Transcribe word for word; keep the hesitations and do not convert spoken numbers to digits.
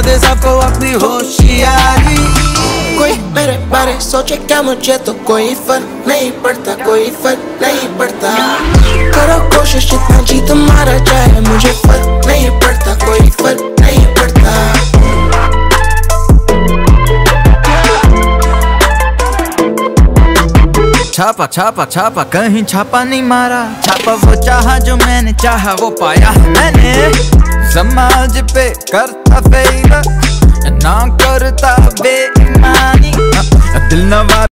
दे सबको अपनी होशियारी। कोई मेरे बारे सोचे क्या, मुझे तो कोई फर्क नहीं पड़ता, कोई फर्क नहीं पड़ता। करो कोशिश जितना जी तुम्हारा चाहे, मुझे फर्क नहीं पड़ता, कोई फर्क नहीं पड़ता। छापा छापा छापा कहीं छापा नहीं मारा, छापा वो चाहा जो मैंने चाहा वो पाया है मैंने। समाज पे करता फेवर ना करता बेईमानी, दिल नवा